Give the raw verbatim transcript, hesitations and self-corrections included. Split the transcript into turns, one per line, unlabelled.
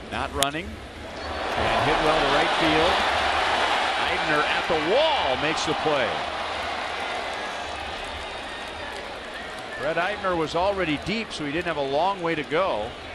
Not running. And hit well to right field. Eibner at the wall makes the play. Fred Eibner was already deep, so he didn't have a long way to go.